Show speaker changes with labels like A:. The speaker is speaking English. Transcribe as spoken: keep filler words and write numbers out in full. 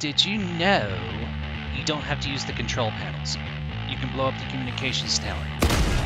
A: Did you know you don't have to use the control panels? You can blow up the communications tower.